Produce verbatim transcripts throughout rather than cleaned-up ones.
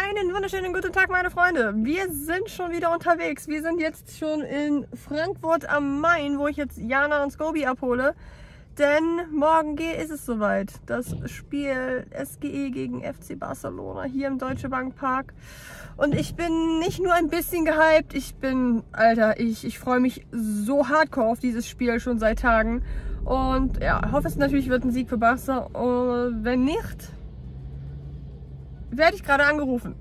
Einen wunderschönen guten Tag, meine Freunde. Wir sind schon wieder unterwegs. Wir sind jetzt schon in Frankfurt am Main, wo ich jetzt Jana und Scobie abhole. Denn morgen ist es soweit. Das Spiel S G E gegen F C Barcelona hier im Deutsche Bank Park. Und ich bin nicht nur ein bisschen gehypt, ich bin, Alter, ich, ich freue mich so hardcore auf dieses Spiel schon seit Tagen. Und ja, hoffe es natürlich wird ein Sieg für Barca. Und wenn nicht, werde ich gerade angerufen.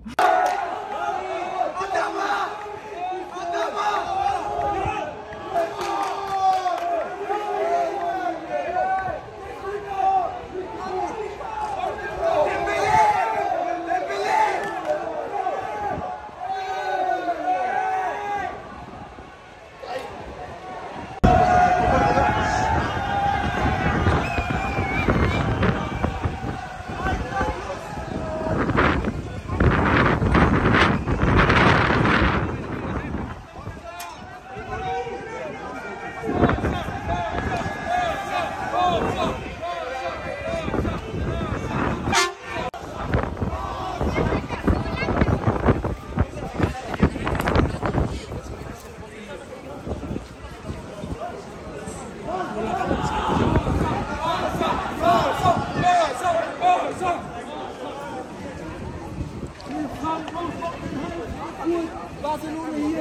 Barcelona hier.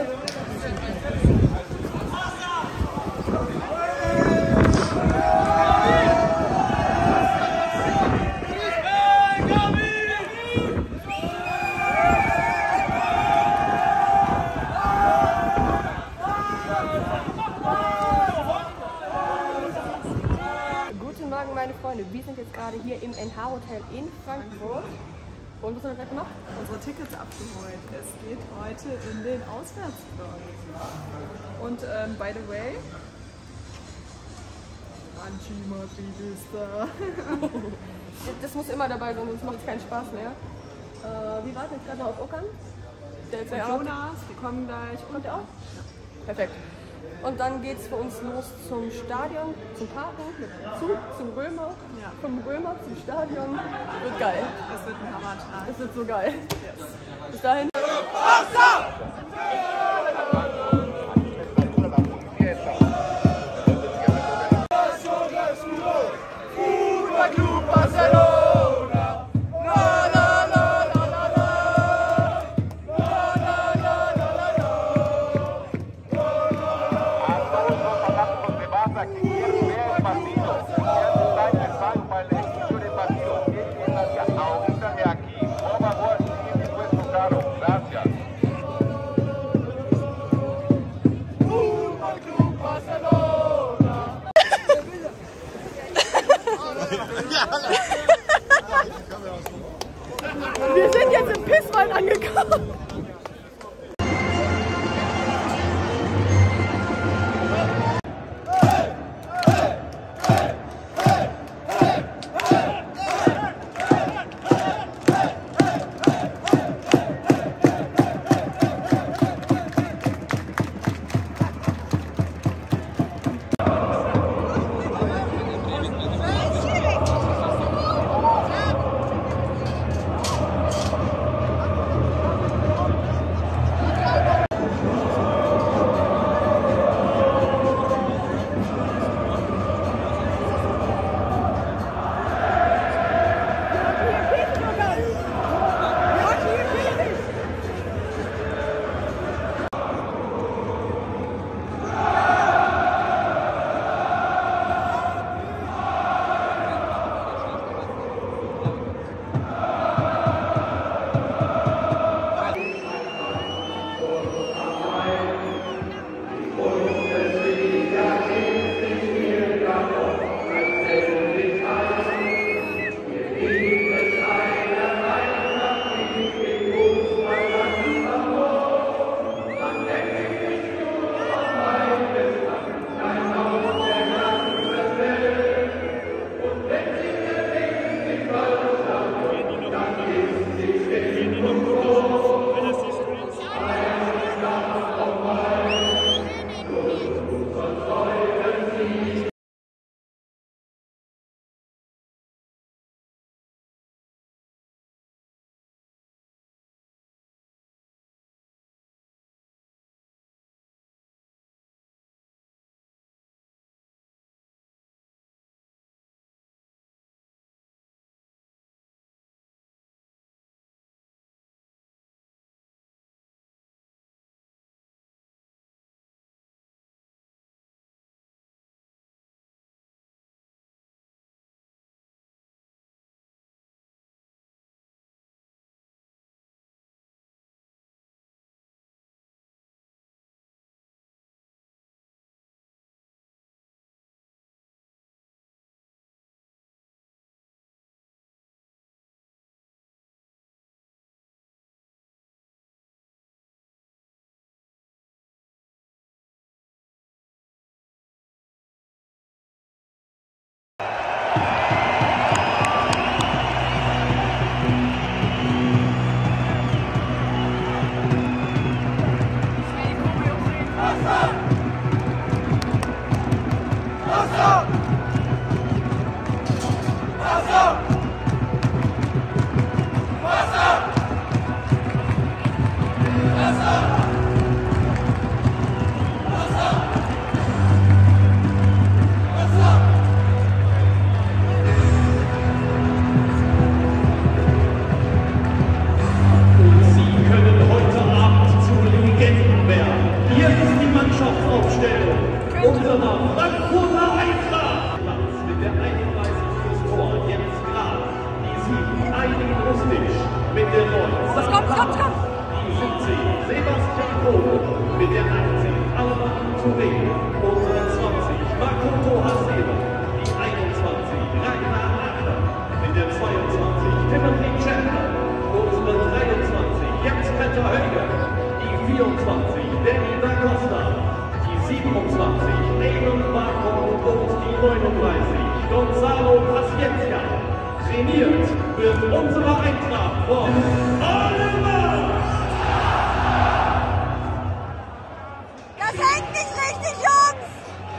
Guten Morgen, meine Freunde. Wir sind jetzt gerade hier im N H-Hotel in Frankfurt. Und was haben wir gerade gemacht? Unsere Tickets abgeholt. Es geht heute in den Auswärtsblock. Und ähm, by the way, Anchi Madrid ist da. Das muss immer dabei sein, sonst macht es keinen Spaß mehr. Äh, wir warten jetzt gerade noch auf Okan. Der ist ja auch. Jonas, wir kommen gleich. Kommt der auch? Perfekt. Und dann geht es für uns los zum Stadion, zum Parken, mit dem Zug, zum Römer, Ja. vom Römer zum Stadion. Wird geil. Es wird ein Hammertag. Es wird so geil. Yes. Bis dahin. Wir sind jetzt im Pisswald angekommen. Jakobo mit der achtzehn, Alban Touré, unsere zwanzig, Makoto Hasebe, die einundzwanzig, Ragnar Achter, mit der zweiundzwanzig, Timothy Chandler, unsere dreiundzwanzig, Jens-Peter Höger, die vierundzwanzig, Danny da Costa, die siebenundzwanzig, Aaron Barkov und die neununddreißig, Gonzalo Paciencia. Trainiert wird unsere Eintracht von Oliver! Das hängt nicht richtig, Jungs!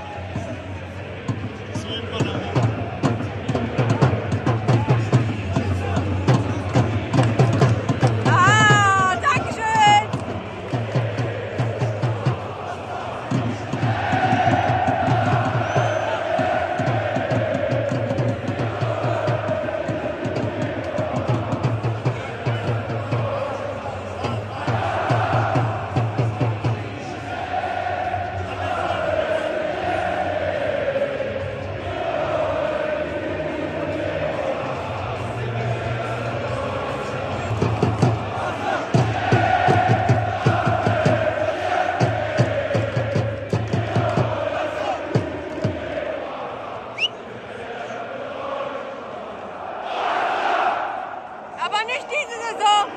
Ah, Dankeschön! Aber nicht diese Saison!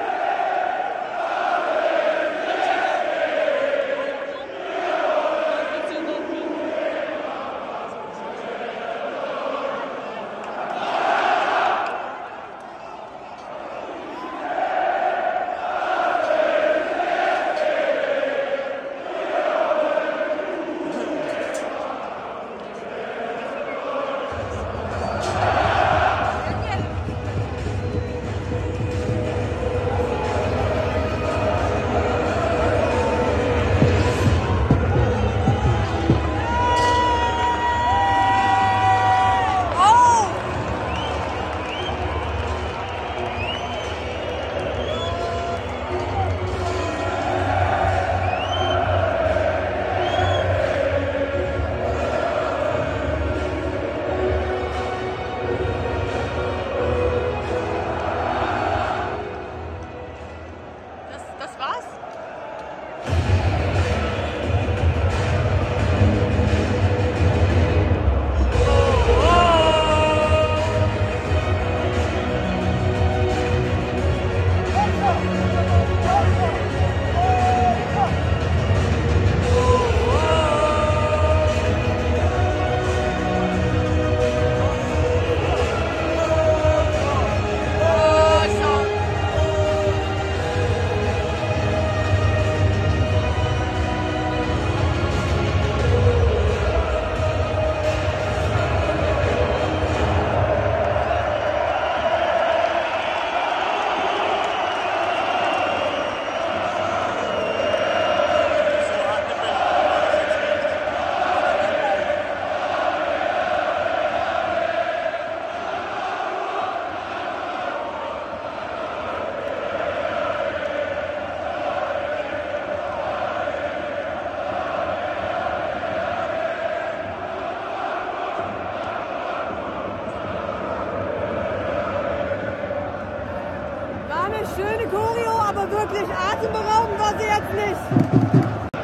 Schöne Choreo, aber wirklich atemberaubend war sie jetzt nicht.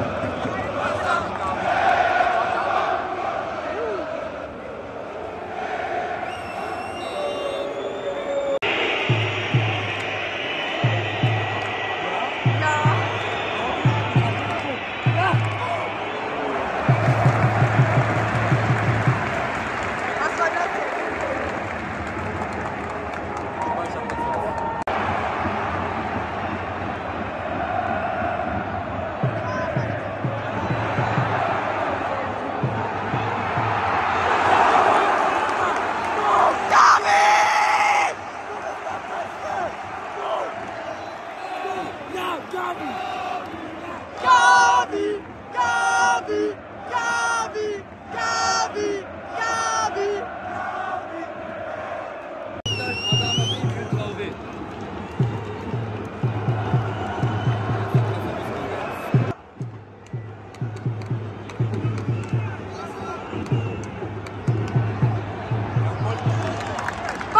Gabi! Gabi! Gabi! Gabi! Gabi!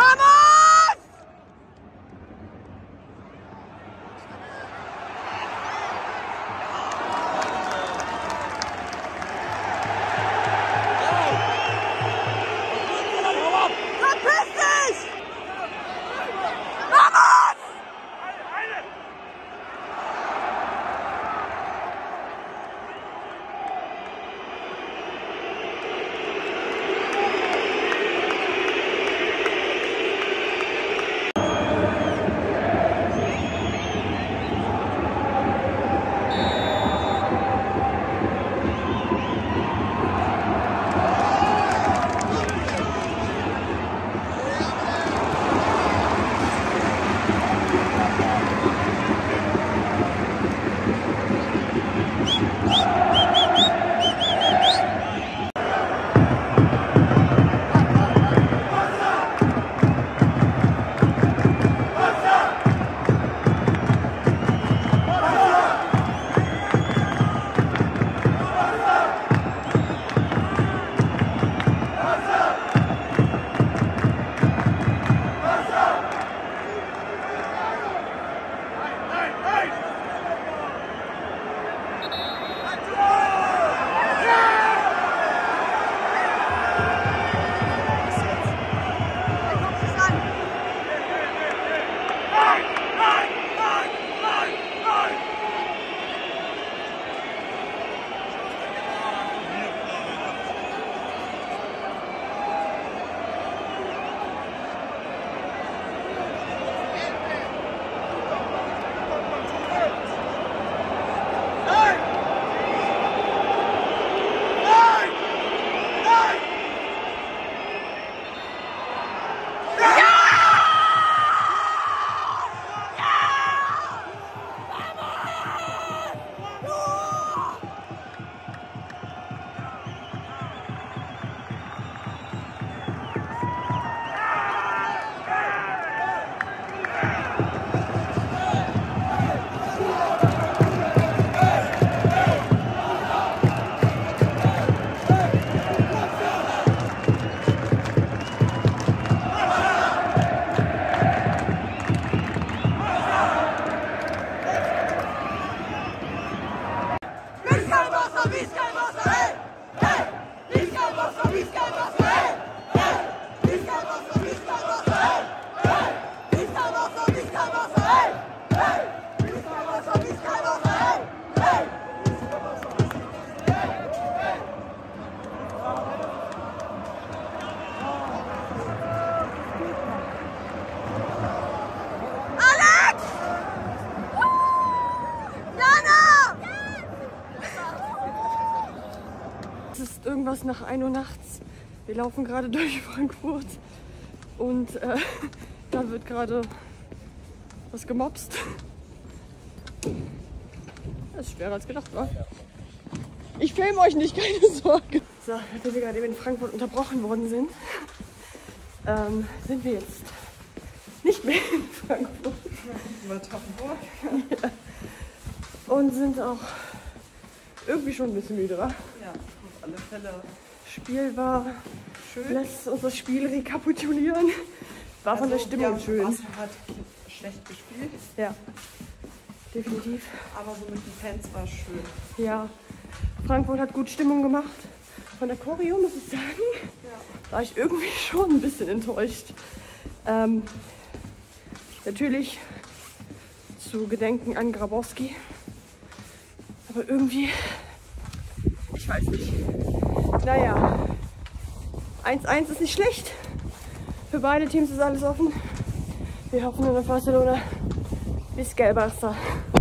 Vamos! irgendwas nach ein Uhr nachts. Wir laufen gerade durch Frankfurt und äh, da wird gerade was gemobst. Das ist schwerer als gedacht, wa? Ich filme euch nicht, keine Sorge. So, nachdem wir gerade eben in Frankfurt unterbrochen worden sind, ähm, sind wir jetzt nicht mehr in Frankfurt. Über Toppenburg. Ja. Und sind auch irgendwie schon ein bisschen müde, wa? Ja, auf alle Fälle. Spiel war Schön. Lass uns das Spiel rekapitulieren. War von der Also, Stimmung ja, schön. Arsenal hat schlecht gespielt, Ja, definitiv. aber so mit den Fans war es schön. Ja, Frankfurt hat gut Stimmung gemacht. Von der Choreo muss ich sagen, Ja. war ich irgendwie schon ein bisschen enttäuscht. Ähm, natürlich zu Gedenken an Grabowski. Aber irgendwie, ich weiß nicht. Naja, eins eins ist nicht schlecht. Für beide Teams ist alles offen. Wir hoffen nur auf Barcelona. Bis Barça.